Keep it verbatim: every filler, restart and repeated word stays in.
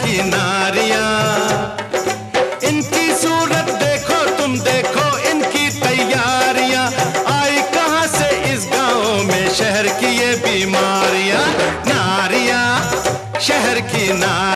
की नारियां, इनकी सूरत देखो तुम देखो इनकी तैयारियां, आई कहां से इस गांव में शहर की ये बीमारियां। नारियां शहर की नारियां।